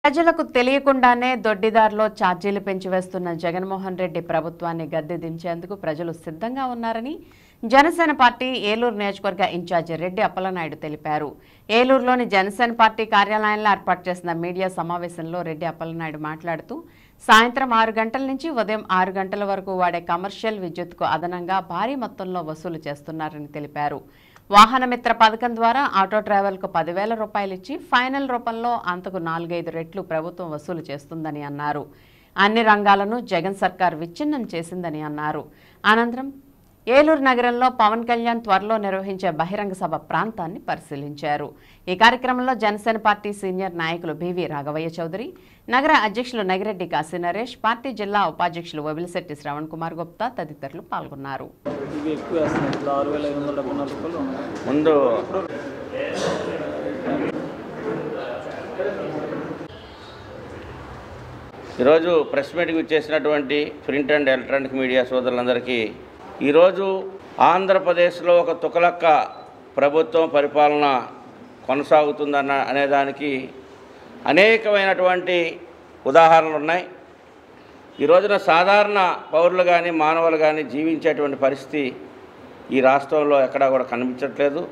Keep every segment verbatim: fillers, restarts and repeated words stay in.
ప్రజలకు తెలియకుండానే దొడ్డిదారిలో ఛార్జీలు పెంచివేస్తున్న జగన్మోహన్ రెడ్డి ప్రభుత్వాన్ని గద్దె దించేందుకు ప్రజలు సిద్ధంగా ఉన్నారని జనసేన పార్టీ ఏలూరు నియోజకవర్గ ఇన్ఛార్జి రెడ్డి అప్పలనాయుడు తెలిపారు. ఏలూరులోని జనసేన పార్టీ కార్యాలయంలో ఏర్పాటు చేసిన మీడియా సమావేశంలో రెడ్డి అప్పలనాయుడు మాట్లాడుతూ సాయంత్రం ఆరు గంటల నుంచి ఉదయం ఆరు గంటల వరకు వాడే కమర్షియల్ విద్యుత్కు అదనంగా భారీ మొత్తంలో వసూలు చేస్తున్నారని తెలిపారు. వాహనమిత్ర పథకం ద్వారా ఆటో డ్రైవర్లకు పదివేల రూపాయలు ఇచ్చి ఫైనల్ రూపంలో అంతకు నాలుగైదు రెట్లు ప్రభుత్వం వసూలు చేస్తుందని అన్నారు. అన్ని రంగాలను జగన్ సర్కార్ విచ్ఛిన్నం చేసిందని అన్నారు. అనంతరం ఏలూరు నగరంలో పవన్ కళ్యాణ్ త్వరలో నిర్వహించే బహిరంగ సభ ప్రాంతాన్ని పరిశీలించారు. ఈ కార్యక్రమంలో జనసేన పార్టీ సీనియర్ నాయకులు బివి రాఘవయ్య చౌదరి, నగర అధ్యక్షులు నగిరెడ్డి కాశీ నరేష్, పార్టీ జిల్లా ఉపాధ్యక్షులు వబిలిశెట్టి శ్రవణ్ కుమార్ గుప్తా తదితరులు పాల్గొన్నారు. ఈరోజు ప్రెస్ మీట్కి వచ్చేసినటువంటి ప్రింట్ అండ్ ఎలక్ట్రానిక్ మీడియా సోదరులందరికీ ఈరోజు ఆంధ్రప్రదేశ్లో ఒక తుకలక్క ప్రభుత్వం పరిపాలన కొనసాగుతుందన్న అనేదానికి అనేకమైనటువంటి ఉదాహరణలు ఉన్నాయి. ఈ రోజున సాధారణ పౌరులు కానీ మానవులు కానీ జీవించేటువంటి పరిస్థితి ఈ రాష్ట్రంలో ఎక్కడా కూడా కనిపించట్లేదు.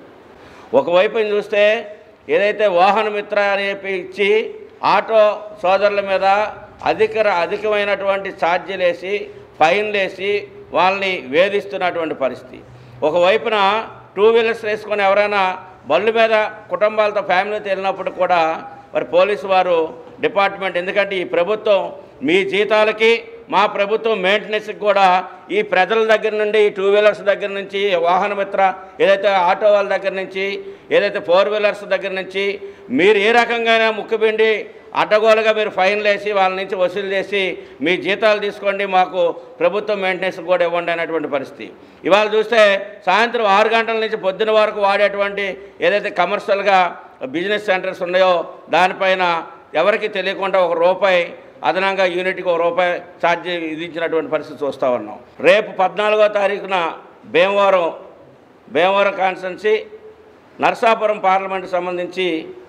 ఒకవైపు చూస్తే ఏదైతే వాహనమిత్ర అని చెప్పి ఇచ్చి ఆటో సోదరుల మీద అధిక అధికమైనటువంటి ఛార్జీలు వేసి ఫైన్లు వేసి వాళ్ళని వేధిస్తున్నటువంటి పరిస్థితి. ఒకవైపున టూ వీలర్స్ వేసుకొని ఎవరైనా బళ్ళు మీద కుటుంబాలతో ఫ్యామిలీతో వెళ్ళినప్పుడు కూడా మరి పోలీసు వారు డిపార్ట్మెంట్, ఎందుకంటే ఈ ప్రభుత్వం మీ జీతాలకి మా ప్రభుత్వం మెయింటెనెన్స్కి కూడా ఈ ప్రజల దగ్గర నుండి ఈ టూ వీలర్స్ దగ్గర నుంచి వాహనమిత్ర ఏదైతే ఆటో వాళ్ళ దగ్గర నుంచి ఏదైతే ఫోర్ వీలర్స్ దగ్గర నుంచి మీరు ఏ రకంగానే ముక్కుపిండి అడ్డగోలుగా మీరు ఫైన్లు వేసి వాళ్ళ నుంచి వసూలు చేసి మీ జీతాలు తీసుకోండి, మాకు ప్రభుత్వం మెయింటెనెన్స్ కూడా ఇవ్వండి అనేటువంటి పరిస్థితి. ఇవాళ చూస్తే సాయంత్రం ఆరు గంటల నుంచి పొద్దున వరకు వాడేటువంటి ఏదైతే కమర్షియల్గా బిజినెస్ సెంటర్స్ ఉన్నాయో దానిపైన ఎవరికి తెలియకుండా ఒక రూపాయి అదనంగా యూనిట్కి ఒక రూపాయి ఛార్జీ విధించినటువంటి పరిస్థితి చూస్తూ ఉన్నాం. రేపు పద్నాలుగో తారీఖున భీమవరం భీమవరం కాన్స్టిట్యున్సీ నరసాపురం పార్లమెంటుకు సంబంధించి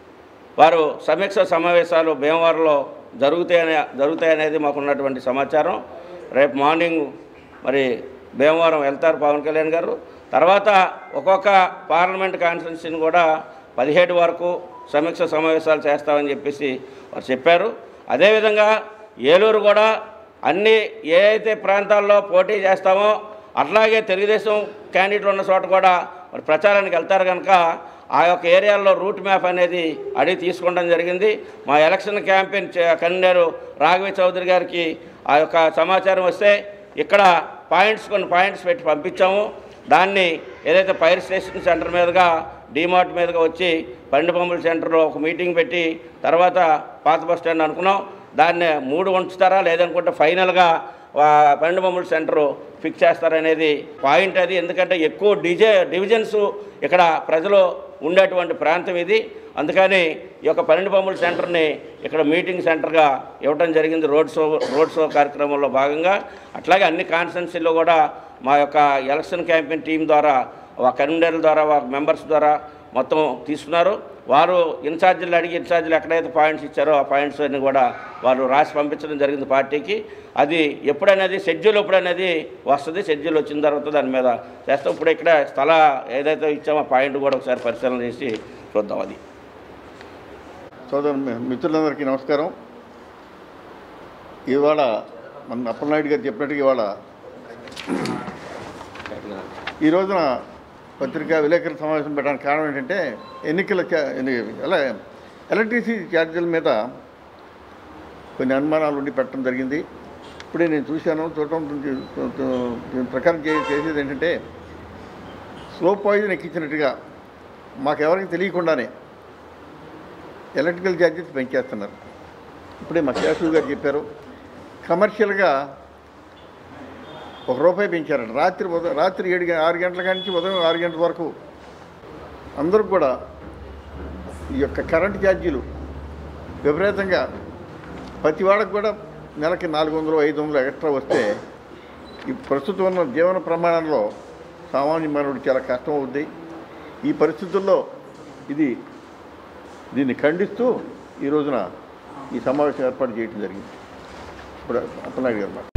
వారు సమీక్ష సమావేశాలు భీమవరంలో జరుగుతాయనే జరుగుతాయనేది మాకున్నటువంటి సమాచారం. రేపు మార్నింగ్ మరి భీమవరం వెళ్తారు పవన్ కళ్యాణ్ గారు. తర్వాత ఒక్కొక్క పార్లమెంట్ కాన్స్టిట్యున్సీని కూడా పదిహేడు వరకు సమీక్ష సమావేశాలు చేస్తామని చెప్పేసి వారు చెప్పారు. అదేవిధంగా ఏలూరు కూడా అన్ని ఏ అయితే ప్రాంతాల్లో పోటీ చేస్తామో అట్లాగే తెలుగుదేశం క్యాండిడేట్లు ఉన్న చోట కూడా మరి ప్రచారానికి వెళ్తారు కనుక ఆ యొక్క ఏరియాల్లో రూట్ మ్యాప్ అనేది అడిగి తీసుకోవడం జరిగింది. మా election campaign convener Raghavaiah Chowdary గారికి ఆ యొక్క సమాచారం వస్తే ఇక్కడ పాయింట్స్ కొన్ని పాయింట్స్ పెట్టి పంపించాము. దాన్ని ఏదైతే ఫైర్ స్టేషన్ సెంటర్ మీదుగా డిమార్ట్ మీదుగా వచ్చి పన్నెండు పంపుల సెంటర్లో ఒక మీటింగ్ పెట్టి తర్వాత పాత బస్ స్టాండ్ అనుకున్నాం. దాన్ని మూడు ఉంచుతారా లేదనుకుంటే ఫైనల్గా పన్నెండు పంపుల సెంటరు ఫిక్స్ చేస్తారనేది పాయింట్ అది. ఎందుకంటే ఎక్కువ డిజే డివిజన్స్ ఇక్కడ ప్రజలు ఉండేటువంటి ప్రాంతం ఇది. అందుకని ఈ యొక్క పన్నెండు పంపుల సెంటర్ని ఇక్కడ మీటింగ్ సెంటర్గా ఇవ్వడం జరిగింది రోడ్ షో రోడ్ షో కార్యక్రమంలో భాగంగా. అట్లాగే అన్ని కాన్స్టిట్యున్సీల్లో కూడా మా యొక్క ఎలక్షన్ క్యాంపెయిన్ టీం ద్వారా కన్వీనర్ల ద్వారా మెంబర్స్ ద్వారా మొత్తం తీసుకున్నారు. వారు ఇన్ఛార్జీలు అడిగి ఇన్ఛార్జీలు ఎక్కడైతే పాయింట్స్ ఇచ్చారో ఆ పాయింట్స్ అన్ని కూడా వారు రాసి పంపించడం జరిగింది పార్టీకి. అది ఎప్పుడనేది షెడ్యూల్ ఎప్పుడనేది వస్తుంది. షెడ్యూల్ వచ్చిన తర్వాత దాని మీద చేస్తాం. ఇప్పుడు ఇక్కడ స్థల ఏదైతే ఇచ్చామో ఆ పాయింట్ కూడా ఒకసారి పరిశీలన చేసి చూద్దాం. అది సోదరు మిత్రులందరికీ నమస్కారం. ఇవాళ మన అప్పలనాయుడు గారు చెప్పినట్టుగా ఇవాళ ఈ రోజున పత్రికా విలేకరుల సమావేశం పెట్టడానికి కారణం ఏంటంటే ఎన్నికల ఎలా ఎలక్ట్రిసిటీ ఛార్జీల మీద కొన్ని అనుమానాలు ఉండి పెట్టడం జరిగింది. ఇప్పుడే నేను చూశాను. చూడటం ప్రకారం చేసేది ఏంటంటే స్లో పాయిజన్ ఎక్కించినట్టుగా మాకు ఎవరికి తెలియకుండానే ఎలక్ట్రికల్ ఛార్జెస్ పెంచేస్తున్నారు. ఇప్పుడే మా శాసు గారు చెప్పారు కమర్షియల్గా ఒక రూపాయి పెంచారంట. రాత్రి ఉదయం రాత్రి ఏడు ఆరు గంటల నుంచి ఉదయం ఆరు గంటల వరకు అందరూ కూడా ఈ యొక్క కరెంటు ఛార్జీలు విపరీతంగా ప్రతి వాళ్ళకు కూడా నెలకి నాలుగు వందలు ఐదు వందలు ఎక్స్ట్రా వస్తే ఈ ప్రస్తుతం ఉన్న జీవన ప్రమాణంలో సామాన్య మానవుడు చాలా కష్టం అవుద్ది. ఈ పరిస్థితుల్లో ఇది దీన్ని ఖండిస్తూ ఈ రోజున ఈ సమావేశం ఏర్పాటు చేయడం జరిగింది. ఇప్పుడు అప్పలనాయుడు గారు మాట